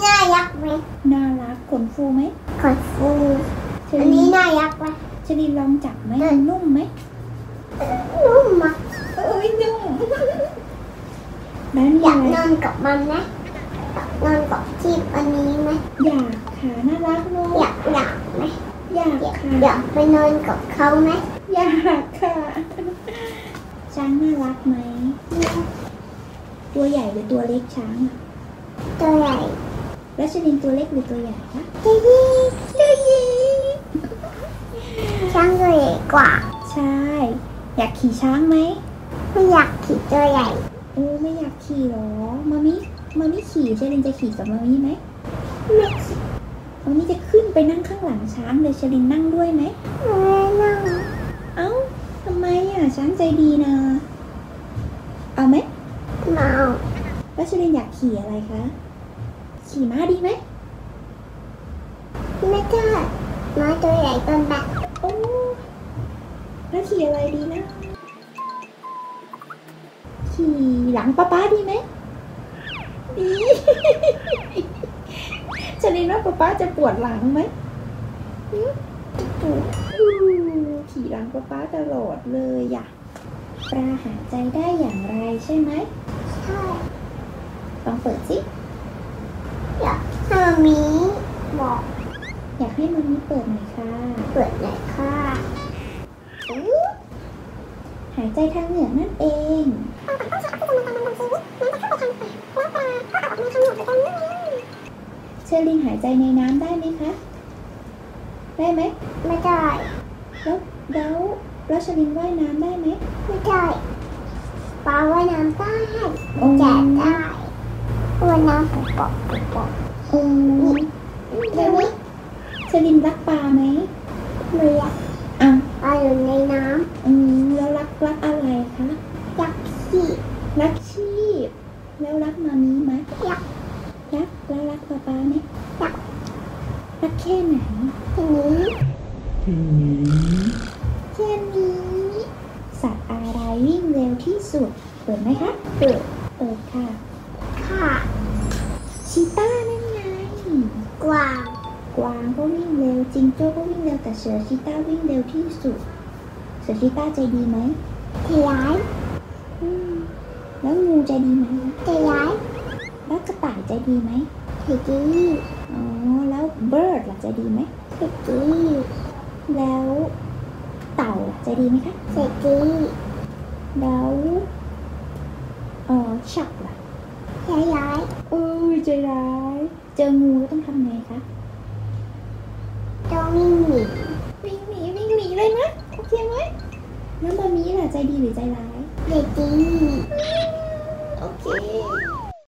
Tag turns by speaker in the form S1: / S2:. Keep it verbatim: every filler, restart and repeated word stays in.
S1: น่ารักไหม
S2: น่ารักขนฟูไหม
S1: ขนฟูอันนี้น่ารักไหม
S2: ชลินลองจับไหมมันนุ่มไหม
S1: นุ่มมาก
S2: เอ้ยนุ่มแล้ว
S1: อยากนอนกับมันไหมนอนกับที่อันนี้ไหม
S2: อยากค่ะน่ารักเนาะ
S1: อยากอยากไหม
S2: อยากค่ะ
S1: อยากไปนอนกับเขาไหม
S2: อยากค่ะช้างน่ารักไหมตัวใหญ่หรือตัวเล็กช้างอะ
S1: ตัวใหญ่
S2: แล้วชลินตัวเล็กหรือตัวใหญ่คะ
S1: ตัวใหญ่ตัวใหญ่ช้างตัวใหญ่กว่า
S2: ใช่อยากขี่ช้างไหม
S1: ไม่อยากขี่ตัวใหญ่
S2: โอ้ไม่อยากขี่หรอมามิมามิขี่ชลินจะขี่กับมามิไหม
S1: ไม่ขี่
S2: มามิจะขึ้นไปนั่งข้างหลังช้างเลยชลินนั่งด้วยไหม
S1: ไม่นั่ง
S2: เอ้าทำไมอ่ะช้างใจดีนะเอาไหม
S1: ไม่เอา
S2: แล้วชลินอยากขี่อะไรคะขี่ม้าดีไหม
S1: ไม่ได้ม้าตัวใหญ่เกินไป
S2: โอ้แล้วขี่อะไรดีนะขี่หลังป๊าป๊าดีไหมดีชลินว่าป๊าป๊าจะปวดหลังไหมปวดขี่หลังป๊าป๊าตลอดเลยอ่ะปลาหายใจได้อย่างไรใช่ไหม
S1: ใช่
S2: ลองเปิดสิ
S1: อยากให้มามีบอก
S2: อยากให้มามีเปิดหน่อยค่ะ
S1: เปิดหน่อยค่ะ
S2: หายใจทางเหนือนั่นเองเชอรินหายใจในน้ำได้ไหมคะได้ไหม
S1: ไม่ได้
S2: แล้วแล้วแล้วเชอรินว่ายน้ำได้ไหม
S1: ไม่ได้ปลาว่ายน้ำได้แจกได้ว่ายน้ำปอกปอกปอก
S2: อืมได้ไหมเชอรินรักปลาไหม
S1: ไม่อยาก
S2: อ่ะ
S1: ปลาอยู่ในน้ำ
S2: อืมแล้วรักรักอะไรคะ
S1: รักชีพ
S2: รักชีพแล้วรักมามีไหม
S1: รัก
S2: รักแล้วรักป๊าป๊าไหม
S1: รัก
S2: รักแค่ไหน
S1: แค่นี้
S2: แค่นี้สัตว์อะไรวิ่งเร็วที่สุดเปิดไหมคะ
S1: เปิด
S2: เปิดค่ะ
S1: ค่ะ
S2: ชีต้านั่นไง
S1: กวาง
S2: กวางก็วิ่งเร็วจิงโจ้ก็วิ่งเร็วแต่เสือชีต้าวิ่งเร็วที่สุดเสือชีต้าใจดีไหม
S1: ใจร้าย
S2: แล้วงูใจดีไหม
S1: ใจร้าย
S2: แล้วกระต่ายใจดีไหม
S1: ใจดี
S2: อ๋อแล้วเบิร์ดล่ะใจดีไหม
S1: ใจดี
S2: แล้วเต่าล่ะใจดีไหมคะ
S1: ใจดี
S2: แล้วเออฉักล่ะ
S1: ใจร้าย
S2: เออใจร้ายเจองูแล้วต้องทำไงคะ
S1: ต้องวิ่งหนี
S2: วิ่งหนีวิ่งหนีเลยนะโอเคไหมแล้วมามีล่ะใจดีหรือใจร้าย
S1: ใจดี